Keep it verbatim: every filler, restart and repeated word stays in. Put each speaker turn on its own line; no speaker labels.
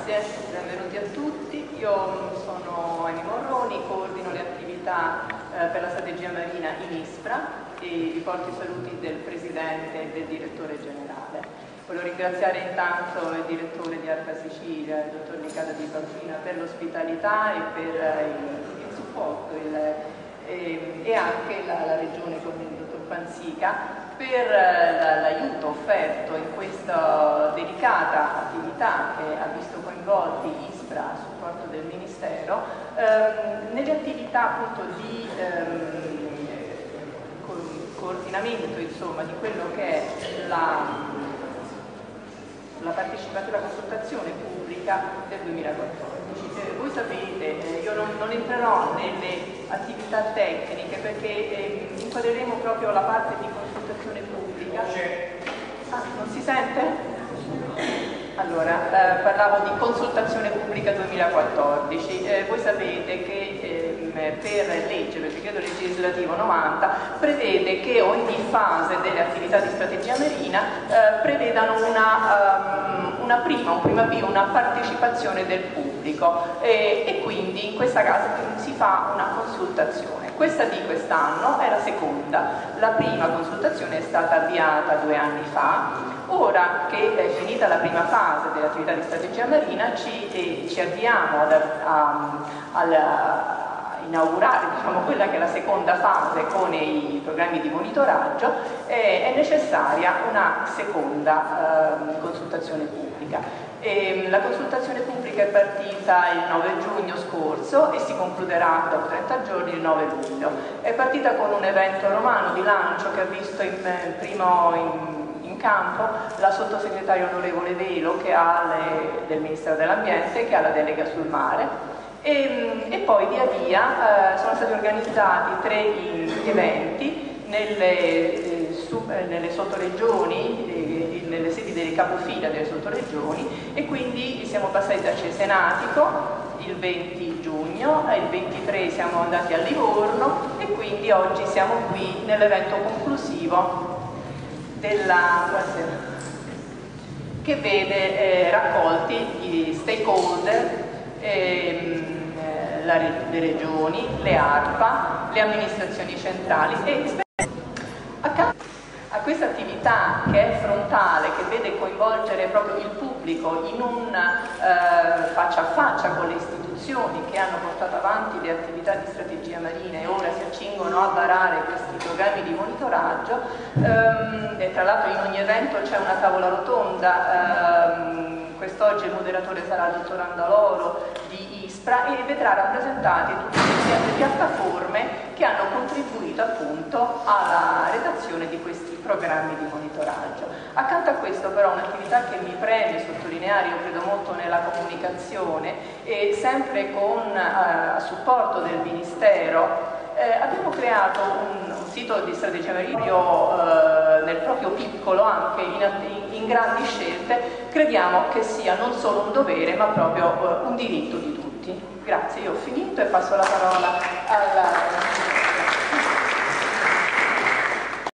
Grazie, benvenuti a tutti. Io sono Emi Morroni, coordino le attività eh, per la strategia marina in ISPRA e vi porto i saluti del Presidente e del Direttore Generale. Voglio ringraziare intanto il Direttore di ARPA Sicilia, il Dottor Nicata Di Paolina, per l'ospitalità e per eh, il, il supporto il, e, e anche la, la Regione con il Dottor Panzica per l'aiuto offerto in questa delicata attività che ha visto coinvolti ISPRA a supporto del Ministero, ehm, nelle attività appunto di ehm, co coordinamento insomma, di quello che è la, la partecipazione alla consultazione pubblica del duemilaquattordici. Eh, voi sapete, eh, io non, non entrerò nelle attività tecniche perché eh, inquadreremo proprio la parte di consultazione pubblica. Ah, non si sente? Allora, eh, parlavo di consultazione pubblica duemilaquattordici. Eh, voi sapete che eh, per legge, per il decreto legislativo novanta, prevede che ogni fase delle attività di strategia marina eh, prevedano una, um, una prima, un prima avvio, una partecipazione del pubblico e, e quindi in questa casa si fa una consultazione. Questa di quest'anno è la seconda. La prima consultazione è stata avviata due anni fa. Ora che è finita la prima fase dell'attività di strategia marina ci, eh, ci avviamo ad, a, a, a inaugurare diciamo, quella che è la seconda fase con i programmi di monitoraggio. Eh, è necessaria una seconda eh, consultazione pubblica. E la consultazione pubblica è partita il nove giugno scorso e si concluderà dopo trenta giorni il nove luglio. È partita con un evento romano di lancio che ha visto in, primo in in campo la sottosegretaria onorevole Velo che ha le, del Ministero dell'Ambiente, che ha la delega sul mare, e, e poi via via eh, sono stati organizzati tre eventi nelle, eh, su, eh, nelle sottoregioni, eh, nelle sedi delle capofila delle sottoregioni, e quindi siamo passati a Cesenatico il venti giugno, il ventitré siamo andati a Livorno e quindi oggi siamo qui nell'evento conclusivo della, che vede eh, raccolti i stakeholder, ehm, eh, la, le regioni, le ARPA, le amministrazioni centrali e accanto a questa attività che è frontale, che vede coinvolgere proprio il pubblico in un eh, faccia a faccia con le istituzioni che hanno portato avanti le attività di strategia marina e ora si accingono a varare questi programmi di monitoraggio. Ehm, e tra l'altro in ogni evento c'è una tavola rotonda. Ehm, quest'oggi il moderatore sarà il dottor Andaloro di ISPRA e vedrà rappresentati tutte le piattaforme che hanno contribuito appunto alla redazione di questi programmi di monitoraggio. Accanto a questo però un'attività che mi preme sottolineare, io credo molto nella comunicazione e sempre con a supporto del Ministero, eh, abbiamo creato un, un sito di strategia marina eh, nel proprio piccolo, anche in, in, in grandi scelte. Crediamo che sia non solo un dovere ma proprio eh, un diritto di tutti. Grazie, io ho finito e passo la parola alla